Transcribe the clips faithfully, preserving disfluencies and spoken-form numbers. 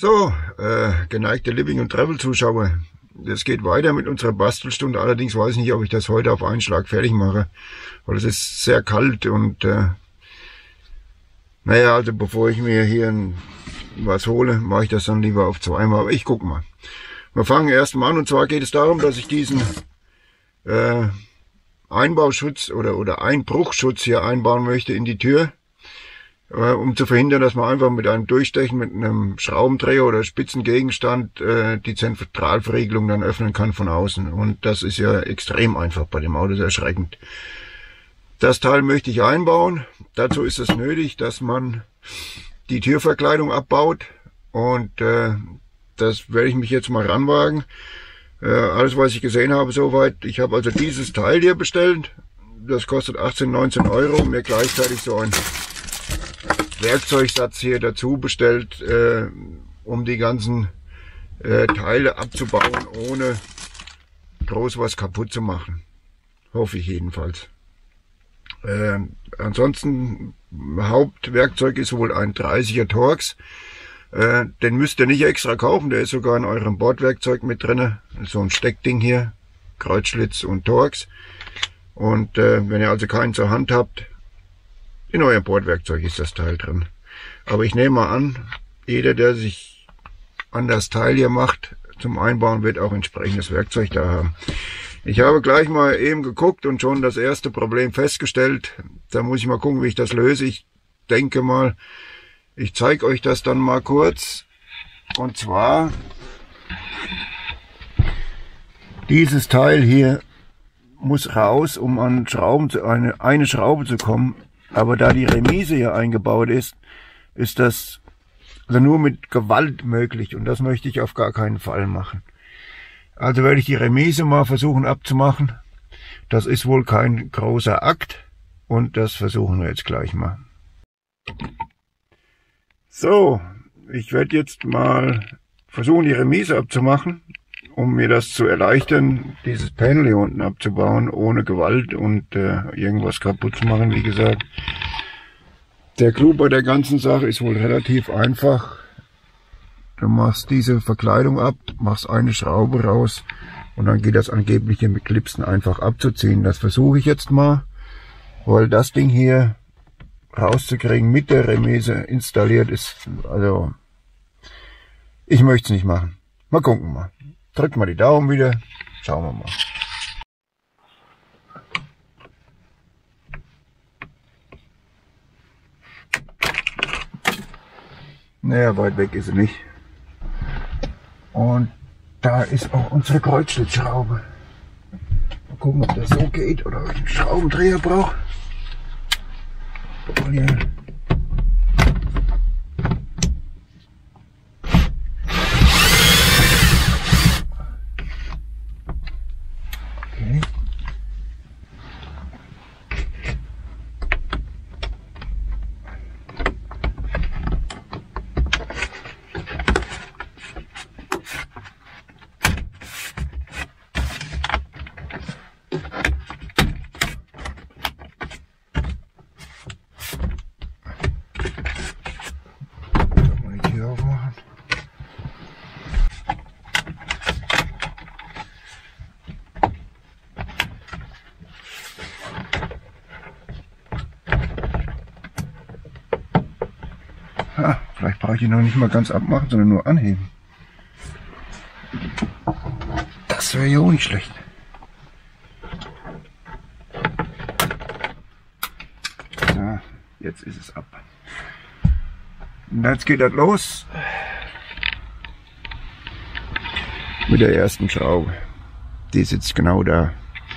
So, äh, geneigte Living- und Travel-Zuschauer, es geht weiter mit unserer Bastelstunde. Allerdings weiß ich nicht, ob ich das heute auf einen Schlag fertig mache, weil es ist sehr kalt und äh, naja, also bevor ich mir hier ein, was hole, mache ich das dann lieber auf zweimal. Aber ich gucke mal. Wir fangen erst mal an, und zwar geht es darum, dass ich diesen äh, Einbauschutz oder, oder Einbruchschutz hier einbauen möchte in die Tür, äh, um zu verhindern, dass man einfach mit einem Durchstechen, mit einem Schraubendreher oder Spitzengegenstand äh, die Zentralverriegelung dann öffnen kann von außen. Und das ist ja extrem einfach bei dem Auto, das ist erschreckend. Das Teil möchte ich einbauen. Dazu ist es nötig, dass man die Türverkleidung abbaut, und äh, das werde ich mich jetzt mal ranwagen. Äh, alles, was ich gesehen habe soweit. Ich habe also dieses Teil hier bestellt. Das kostet achtzehn, neunzehn Euro. Mir gleichzeitig so ein Werkzeugsatz hier dazu bestellt, äh, um die ganzen äh, Teile abzubauen, ohne groß was kaputt zu machen. Hoffe ich jedenfalls. Äh, ansonsten, Hauptwerkzeug ist wohl ein dreißiger Torx. Äh, den müsst ihr nicht extra kaufen, der ist sogar in eurem Bordwerkzeug mit drinne. So ein Steckding hier, Kreuzschlitz und Torx. Und äh, wenn ihr also keinen zur Hand habt, in eurem Bordwerkzeug ist das Teil drin. Aber ich nehme mal an, jeder, der sich an das Teil hier macht zum Einbauen, wird auch entsprechendes Werkzeug da haben. Ich habe gleich mal eben geguckt und schon das erste Problem festgestellt. Da muss ich mal gucken, wie ich das löse. Ich denke mal, ich zeige euch das dann mal kurz. Und zwar, dieses Teil hier muss raus, um an Schrauben zu, eine, eine Schraube zu kommen. Aber da die Remise hier eingebaut ist, ist das also nur mit Gewalt möglich. Und das möchte ich auf gar keinen Fall machen. Also werde ich die Remise mal versuchen abzumachen. Das ist wohl kein großer Akt. Und das versuchen wir jetzt gleich mal. So, ich werde jetzt mal versuchen, die Remise abzumachen, um mir das zu erleichtern, dieses Panel hier unten abzubauen, ohne Gewalt und äh, irgendwas kaputt zu machen, wie gesagt. Der Clou bei der ganzen Sache ist wohl relativ einfach. Du machst diese Verkleidung ab, machst eine Schraube raus und dann geht das angeblich hier mit Clipsen einfach abzuziehen. Das versuche ich jetzt mal, weil das Ding hier rauszukriegen mit der Remise installiert ist, also ich möchte es nicht machen. Mal gucken mal. Drückt mal die Daumen wieder, schauen wir mal. Naja, weit weg ist sie nicht. Und da ist auch unsere Kreuzschlitzschraube. Mal gucken, ob das so geht oder ob ich einen Schraubendreher brauche. Hier. Okay. Ah, vielleicht brauche ich ihn noch nicht mal ganz abmachen, sondern nur anheben. Das wäre ja auch nicht schlecht. So, jetzt ist es ab. Und jetzt geht das los mit der ersten Schraube. Die sitzt genau da.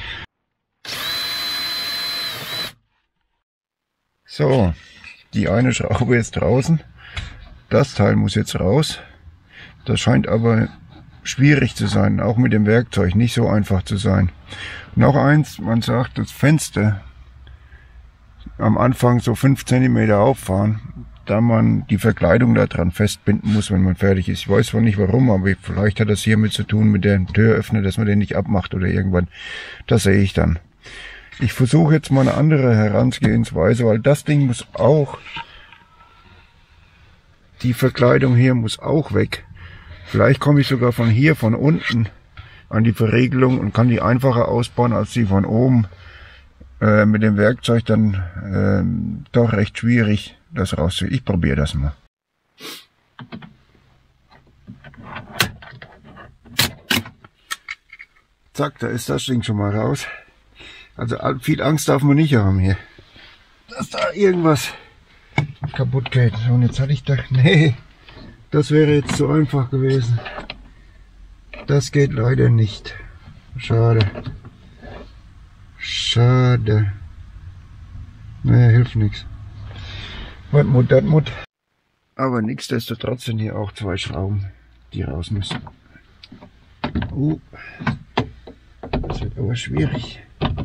So, die eine Schraube ist draußen. Das Teil muss jetzt raus. Das scheint aber schwierig zu sein, auch mit dem Werkzeug nicht so einfach zu sein. Noch eins, man sagt, das Fenster am Anfang so fünf Zentimeter auffahren, da man die Verkleidung da dran festbinden muss, wenn man fertig ist. Ich weiß zwar nicht warum, aber vielleicht hat das hiermit zu tun mit dem Türöffner, dass man den nicht abmacht oder irgendwann. Das sehe ich dann. Ich versuche jetzt mal eine andere Herangehensweise, weil das Ding muss auch die Verkleidung hier muss auch weg. Vielleicht komme ich sogar von hier, von unten an die Verriegelung und kann die einfacher ausbauen als die von oben. Äh, mit dem Werkzeug dann äh, doch recht schwierig, das rauszukriegen. Ich probiere das mal. Zack, da ist das Ding schon mal raus. Also viel Angst darf man nicht haben hier, dass da irgendwas kaputt geht. Und jetzt hatte ich gedacht, nee, das wäre jetzt zu einfach gewesen. Das geht leider nicht. Schade. Schade. Naja, hilft nichts. Was Mut, das Mut. Aber nichtsdestotrotz sind hier auch zwei Schrauben, die raus müssen. Uh, das wird aber schwierig.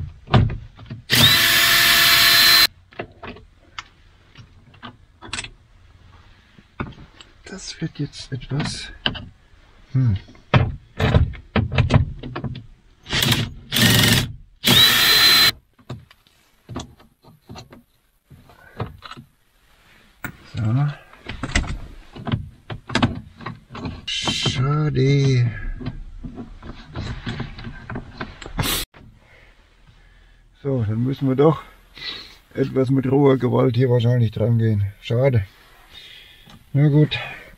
Das wird jetzt etwas... Hm. So. Schade. So, dann müssen wir doch etwas mit roher Gewalt hier wahrscheinlich dran gehen. Schade. Na gut.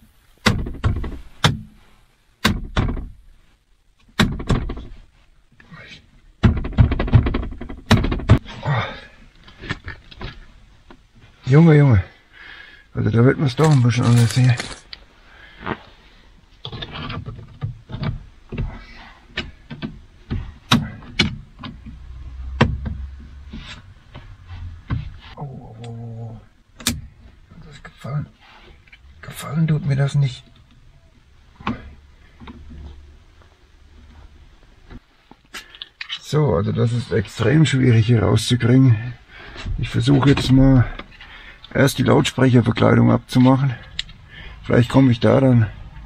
Junge, Junge. Also da wird man es doch ein bisschen anders hier. Oh, oh, oh. Das gefallen. Gefallen tut mir das nicht. So, also das ist extrem schwierig hier rauszukriegen. Ich versuche jetzt mal erst die Lautsprecherverkleidung abzumachen. Vielleicht komme ich da dann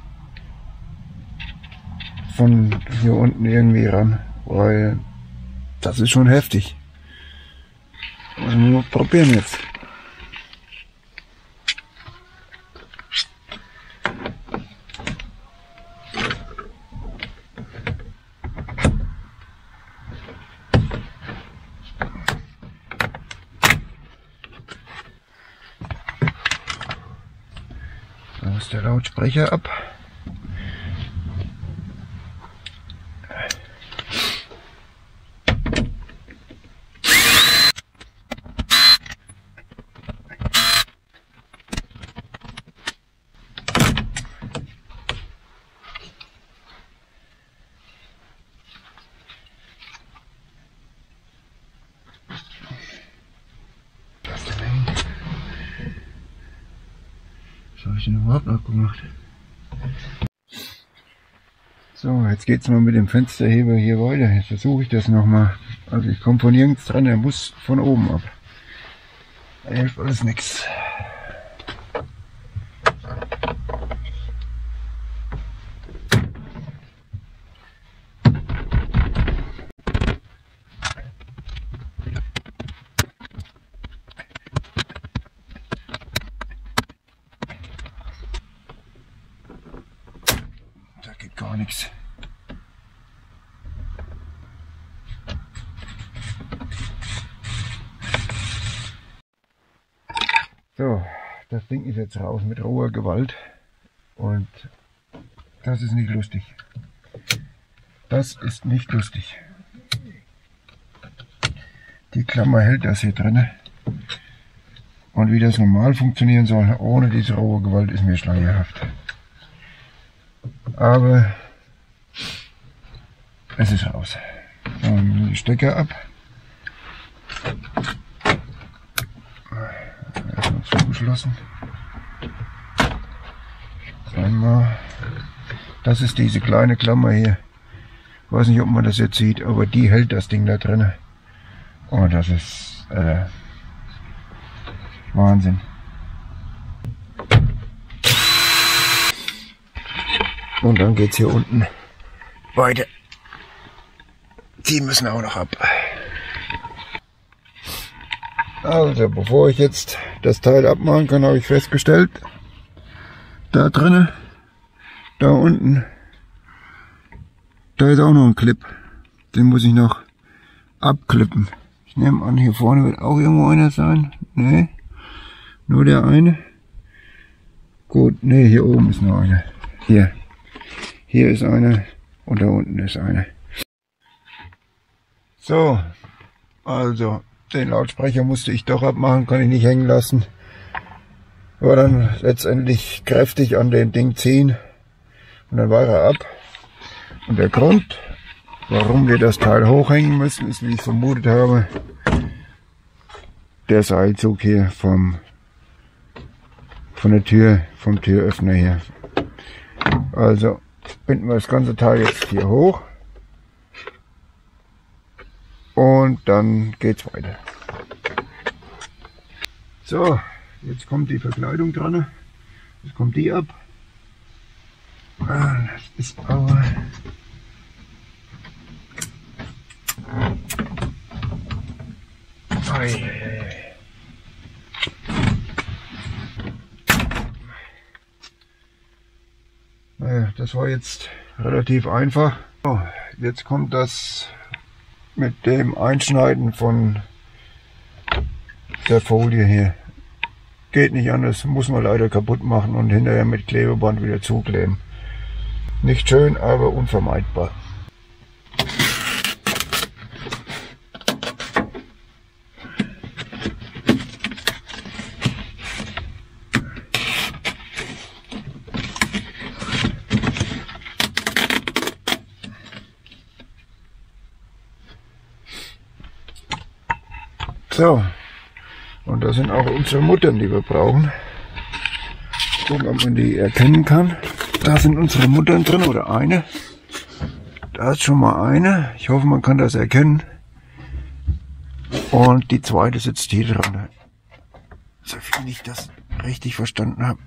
von hier unten irgendwie ran, weil das ist schon heftig. Also wir probieren jetzt. Da ist der Lautsprecher ab. Was habe ich denn überhaupt noch gemacht? So, jetzt geht es mal mit dem Fensterheber hier weiter. Jetzt versuche ich das nochmal. Also ich komme von nirgends dran, er muss von oben ab. Da hilft alles nichts. Da geht gar nichts. So, das Ding ist jetzt raus mit roher Gewalt und das ist nicht lustig. Das ist nicht lustig. Die Klammer hält das hier drin. Und wie das normal funktionieren soll, ohne diese rohe Gewalt, ist mir schleierhaft. Aber es ist raus. Dann die Stecker ab. Erstmal zugeschlossen. Einmal. Das ist diese kleine Klammer hier. Ich weiß nicht, ob man das jetzt sieht, aber die hält das Ding da drin. Und das ist äh, Wahnsinn. Und dann geht es hier unten weiter. Die müssen auch noch ab. Also, bevor ich jetzt das Teil abmachen kann, habe ich festgestellt, Da drinnen, da unten, da ist auch noch ein Clip. Den muss ich noch abklippen. Ich nehme an, hier vorne wird auch irgendwo einer sein. Ne, nur der eine. Gut, ne, hier oben ist noch einer. Hier. Hier ist einer und da unten ist einer. So, also den Lautsprecher musste ich doch abmachen, kann ich nicht hängen lassen. War dann letztendlich kräftig an dem Ding ziehen und dann war er ab. Und der Grund, warum wir das Teil hochhängen müssen, ist, wie ich vermutet habe, der Seilzug hier vom von der Tür, vom Türöffner hier. Also binden wir das ganze Teil jetzt hier hoch und dann geht's weiter. So, jetzt kommt die Verkleidung dran. Jetzt kommt die ab. Das ist aber Ei, ei, ei. Naja, das war jetzt relativ einfach. So, jetzt kommt das mit dem Einschneiden von der Folie hier. Geht nicht anders, muss man leider kaputt machen und hinterher mit Klebeband wieder zukleben. Nicht schön, aber unvermeidbar. So, und das sind auch unsere Muttern, die wir brauchen. Gucken, ob man die erkennen kann. Da sind unsere Muttern drin, oder eine. Da ist schon mal eine. Ich hoffe, man kann das erkennen. Und die zweite sitzt hier dran. So viel ich das richtig verstanden habe.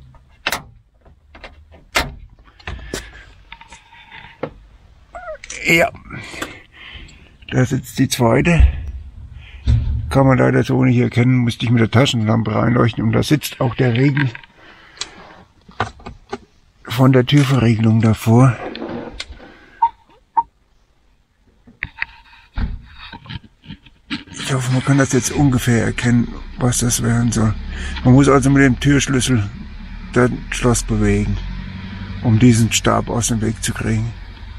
Ja, da sitzt die zweite. Kann man leider so nicht erkennen, musste ich mit der Taschenlampe reinleuchten. Und da sitzt auch der Riegel von der Türverriegelung davor. Ich hoffe, man kann das jetzt ungefähr erkennen, was das werden soll. Man muss also mit dem Türschlüssel das Schloss bewegen, um diesen Stab aus dem Weg zu kriegen.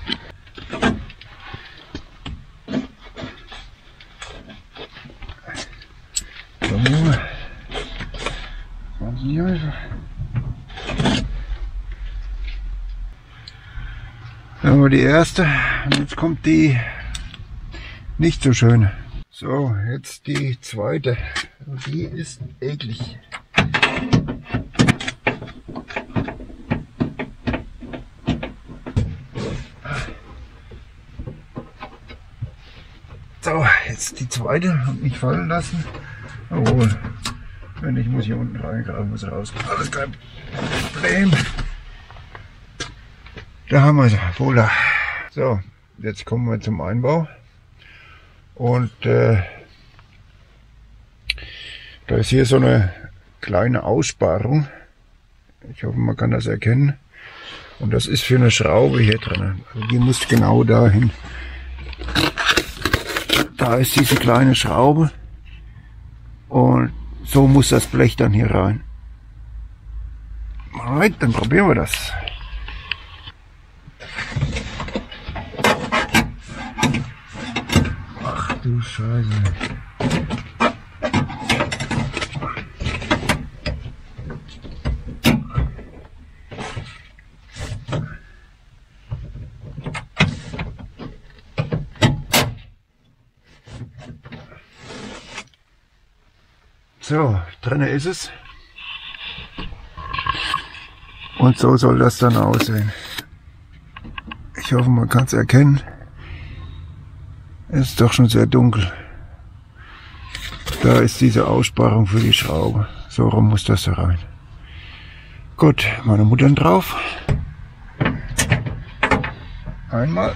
Dann haben wir die erste und jetzt kommt die nicht so schöne. So, jetzt die zweite. Und die ist eklig. So, jetzt die zweite und nicht fallen lassen. Obwohl, wenn ich muss hier unten reingraben, muss raus. Alles kein Problem. Da haben wir es, Vola. So, jetzt kommen wir zum Einbau. Und äh, da ist hier so eine kleine Aussparung. Ich hoffe, man kann das erkennen. Und das ist für eine Schraube hier drin. Also die muss genau dahin. Da ist diese kleine Schraube. Und so muss das Blech dann hier rein. Alright, dann probieren wir das. Ach du Scheiße. So, drinne ist es. Und so soll das dann aussehen. Ich hoffe, man kann es erkennen. Es ist doch schon sehr dunkel. Da ist diese Aussparung für die Schraube. So rum muss das da rein. Gut, meine Muttern drauf. Einmal.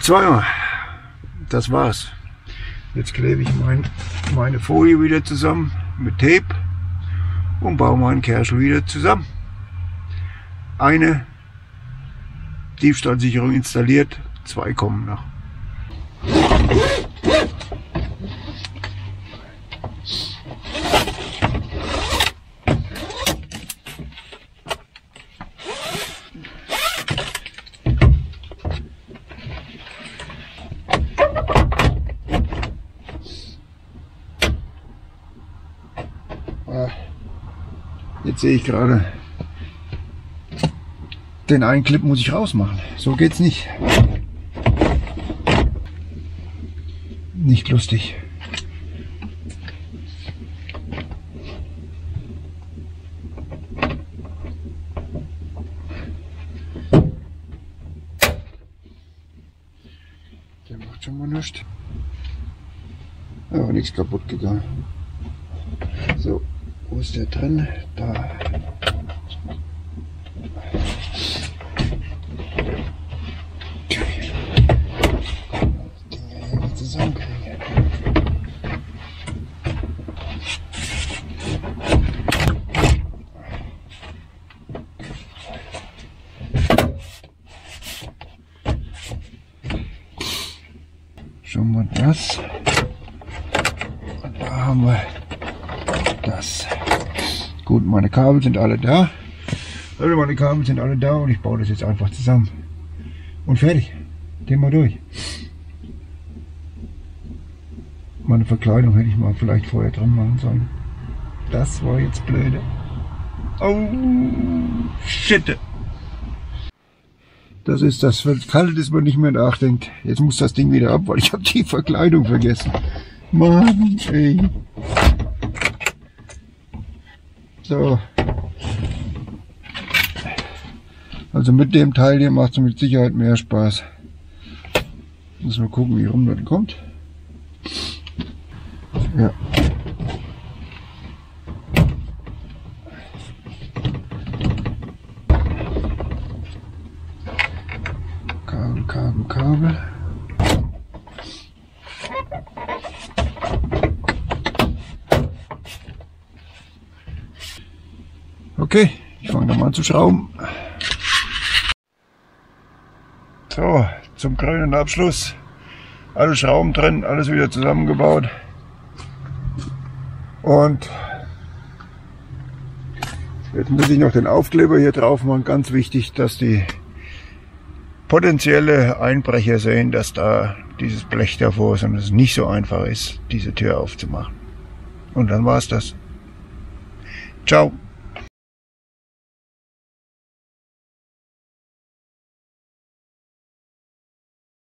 Zweimal. Das war's. Jetzt klebe ich mein, meine Folie wieder zusammen mit Tape und baue meinen Kerschel wieder zusammen. Eine Diebstahlsicherung installiert, zwei kommen noch. Jetzt sehe ich gerade, den einen Clip muss ich rausmachen. So geht's nicht. Nicht lustig. Der macht schon mal nichts. Aber nichts kaputt gegangen. So, wo ist der drin? Da. Okay. Das Ding ja irgendwie zusammenkriegen. Schon mal das. Und da haben wir das. Gut, meine Kabel sind alle da. Also meine Kabel sind alle da und ich baue das jetzt einfach zusammen. Und fertig. Gehen wir durch. Meine Verkleidung hätte ich mal vielleicht vorher dran machen sollen. Das war jetzt blöde. Oh, shit. Das ist das Kalte, das man nicht mehr nachdenkt. Jetzt muss das Ding wieder ab, weil ich habe die Verkleidung vergessen. Mann, ey. So. Also mit dem Teil hier macht es mit Sicherheit mehr Spaß. Muss mal gucken, wie rum das kommt. Ja. Kabel, Kabel, Kabel. Okay, ich fange dann mal an zu schrauben. So, zum grünen Abschluss. Alle Schrauben drin, alles wieder zusammengebaut. Und jetzt muss ich noch den Aufkleber hier drauf machen. Ganz wichtig, dass die potenzielle Einbrecher sehen, dass da dieses Blech davor ist und es nicht so einfach ist, diese Tür aufzumachen. Und dann war's das. Ciao.